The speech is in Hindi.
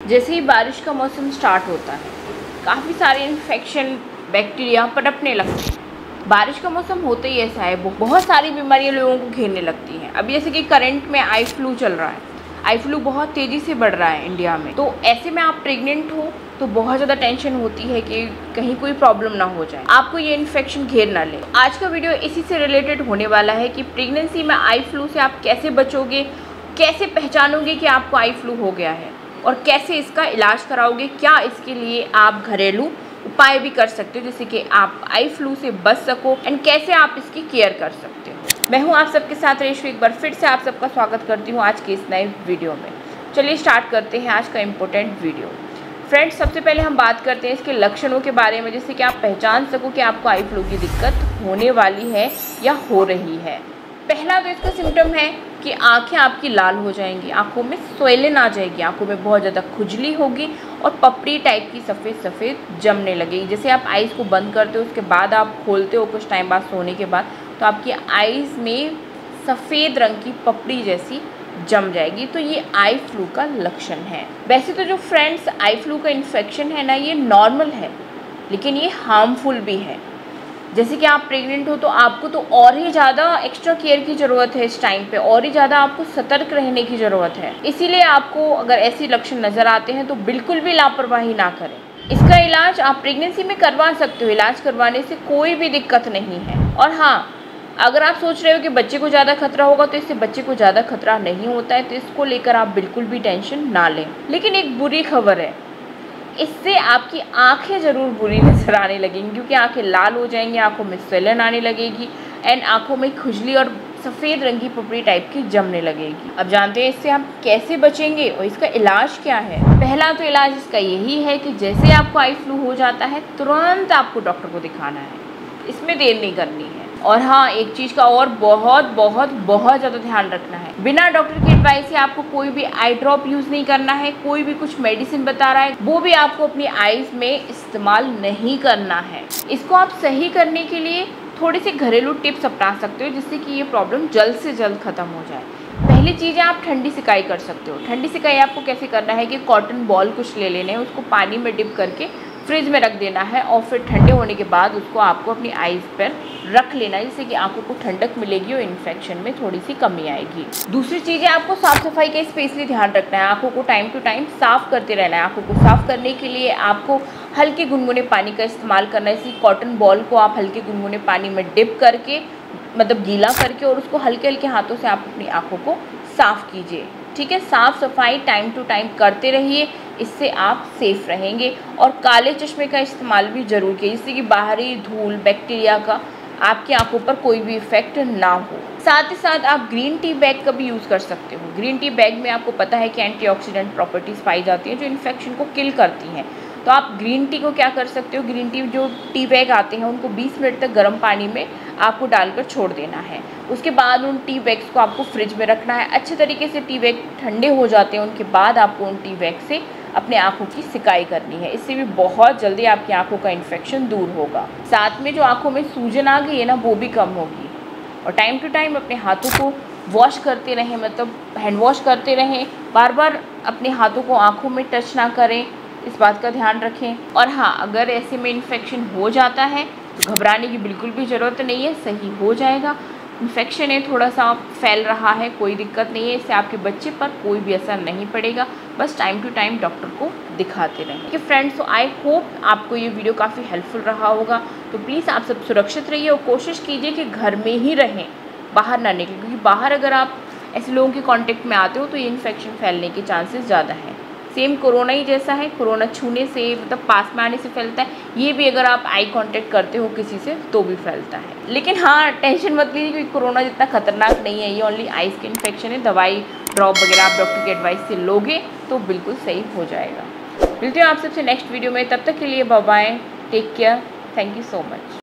जैसे ही बारिश का मौसम स्टार्ट होता है काफ़ी सारे इन्फेक्शन बैक्टीरिया पनपने लगते हैं। बारिश का मौसम होते ही ऐसा है, बहुत सारी बीमारियां लोगों को घेरने लगती हैं। अभी जैसे कि करंट में आई फ्लू चल रहा है, आई फ्लू बहुत तेज़ी से बढ़ रहा है इंडिया में। तो ऐसे में आप प्रेग्नेंट हो तो बहुत ज़्यादा टेंशन होती है कि कहीं कोई प्रॉब्लम ना हो जाए, आपको ये इन्फेक्शन घेर ना ले। आज का वीडियो इसी से रिलेटेड होने वाला है कि प्रेगनेंसी में आई फ्लू से आप कैसे बचोगे, कैसे पहचानोगे कि आपको आई फ्लू हो गया है और कैसे इसका इलाज कराओगे। क्या इसके लिए आप घरेलू उपाय भी कर सकते हो जिससे कि आप आई फ्लू से बच सको, एंड कैसे आप इसकी केयर कर सकते हो। मैं हूं आप सबके साथ रेशु, एक बार फिर से आप सबका स्वागत करती हूं आज के इस नए वीडियो में। चलिए स्टार्ट करते हैं आज का इम्पोर्टेंट वीडियो। फ्रेंड्स, सबसे पहले हम बात करते हैं इसके लक्षणों के बारे में, जिससे कि आप पहचान सको कि आपको आई फ्लू की दिक्कत होने वाली है या हो रही है। पहला तो इसका सिम्टम है कि आंखें आपकी लाल हो जाएंगी, आंखों में स्वेलन आ जाएगी, आंखों में बहुत ज़्यादा खुजली होगी और पपड़ी टाइप की सफ़ेद सफ़ेद जमने लगेगी। जैसे आप आइज़ को बंद करते हो उसके बाद आप खोलते हो कुछ टाइम बाद सोने के बाद, तो आपकी आइज़ में सफ़ेद रंग की पपड़ी जैसी जम जाएगी। तो ये आई फ्लू का लक्षण है। वैसे तो जो फ्रेंड्स आई फ्लू का इन्फेक्शन है ना, ये नॉर्मल है लेकिन ये हार्मफुल भी है। जैसे कि आप प्रेग्नेंट हो तो आपको तो और ही ज़्यादा एक्स्ट्रा केयर की ज़रूरत है, इस टाइम पे और ही ज़्यादा आपको सतर्क रहने की ज़रूरत है। इसीलिए आपको अगर ऐसे लक्षण नज़र आते हैं तो बिल्कुल भी लापरवाही ना करें। इसका इलाज आप प्रेगनेंसी में करवा सकते हो, इलाज करवाने से कोई भी दिक्कत नहीं है। और हाँ, अगर आप सोच रहे हो कि बच्चे को ज़्यादा खतरा होगा तो इससे बच्चे को ज़्यादा खतरा नहीं होता है, तो इसको लेकर आप बिल्कुल भी टेंशन ना लें। लेकिन एक बुरी खबर है, इससे आपकी आंखें ज़रूर बुरी नज़र आने लगेंगी, क्योंकि आंखें लाल हो जाएंगी, आंखों में स्वेलन आने लगेगी एंड आंखों में खुजली और सफ़ेद रंग की पपड़ी टाइप की जमने लगेगी। अब जानते हैं इससे हम कैसे बचेंगे और इसका इलाज क्या है। पहला तो इलाज इसका यही है कि जैसे आपको आई फ्लू हो जाता है तुरंत आपको डॉक्टर को दिखाना है, इसमें देर नहीं करनी है। और हाँ, एक चीज़ का और बहुत बहुत बहुत ज़्यादा ध्यान रखना है, बिना डॉक्टर की एडवाइस से आपको कोई भी आई ड्रॉप यूज़ नहीं करना है। कोई भी कुछ मेडिसिन बता रहा है वो भी आपको अपनी आईज़ में इस्तेमाल नहीं करना है। इसको आप सही करने के लिए थोड़ी सी घरेलू टिप्स अपना सकते हो जिससे कि ये प्रॉब्लम जल्द से जल्द ख़त्म हो जाए। पहली चीज़ है, आप ठंडी सिकाई कर सकते हो। ठंडी सिकाई आपको कैसे करना है कि कॉटन बॉल कुछ ले लेने हैं, उसको पानी में डिप करके फ्रिज में रख देना है और फिर ठंडे होने के बाद उसको आपको अपनी आईज़ पर रख लेना है, जिससे कि आंखों को ठंडक मिलेगी और इन्फेक्शन में थोड़ी सी कमी आएगी। दूसरी चीज़ है, आपको साफ़ सफाई का स्पेशली ध्यान रखना है। आंखों को टाइम टू टाइम साफ़ करते रहना है। आंखों को साफ़ करने के लिए आपको हल्के गुनगुने पानी का इस्तेमाल करना है। इसी कॉटन बॉल को आप हल्के गुनगुने पानी में डिप करके, मतलब गीला करके, और उसको हल्के हल्के हाथों से आप अपनी आँखों को साफ़ कीजिए। ठीक है, साफ़ सफाई टाइम टू टाइम करते रहिए, इससे आप सेफ़ रहेंगे। और काले चश्मे का इस्तेमाल भी ज़रूर कीजिए, जिससे कि बाहरी धूल बैक्टीरिया का आपकी आंखों पर कोई भी इफ़ेक्ट ना हो। साथ ही साथ आप ग्रीन टी बैग का भी यूज़ कर सकते हो। ग्रीन टी बैग में आपको पता है कि एंटीऑक्सीडेंट प्रॉपर्टीज़ पाई जाती हैं जो इन्फेक्शन को किल करती हैं। तो आप ग्रीन टी को क्या कर सकते हो, ग्रीन टी जो टी बैग आते हैं उनको 20 मिनट तक गर्म पानी में आपको डालकर छोड़ देना है। उसके बाद उन टी बैग्स को आपको फ्रिज में रखना है। अच्छे तरीके से टी बैग ठंडे हो जाते हैं, उनके बाद आपको उन टी बैग से अपने आँखों की सिकाई करनी है। इससे भी बहुत जल्दी आपकी आँखों का इन्फेक्शन दूर होगा। साथ में जो आँखों में सूजन आ गई है ना, वो भी कम होगी। और टाइम टू टाइम अपने हाथों को वॉश करते रहें, मतलब हैंड वॉश करते रहें। बार बार अपने हाथों को आँखों में टच ना करें, इस बात का ध्यान रखें। और हाँ, अगर ऐसे में इन्फेक्शन हो जाता है तो घबराने की बिल्कुल भी ज़रूरत नहीं है, सही हो जाएगा। इन्फेक्शन है, थोड़ा सा फैल रहा है, कोई दिक्कत नहीं है, इससे आपके बच्चे पर कोई भी असर नहीं पड़ेगा। बस टाइम टू टाइम डॉक्टर को दिखाते रहें। कि फ्रेंड्स, तो आई होप आपको ये वीडियो काफ़ी हेल्पफुल रहा होगा। तो प्लीज़ आप सब सुरक्षित रहिए और कोशिश कीजिए कि घर में ही रहें, बाहर ना निकलें, क्योंकि बाहर अगर आप ऐसे लोगों के कॉन्टेक्ट में आते हो तो ये इन्फेक्शन फैलने के चांसेस ज़्यादा हैं। सेम कोरोना ही जैसा है, कोरोना छूने से, मतलब पास में आने से फैलता है, ये भी अगर आप आई कांटेक्ट करते हो किसी से तो भी फैलता है। लेकिन हाँ, टेंशन मत लीजिए, क्योंकि कोरोना जितना खतरनाक नहीं है, ये ओनली आइज़ के इन्फेक्शन है। दवाई ड्रॉप वगैरह आप डॉक्टर की एडवाइस से लोगे तो बिल्कुल सही हो जाएगा। मिलते हैं आप सबसे नेक्स्ट वीडियो में, तब तक के लिए bye bye, take care, thank you so much.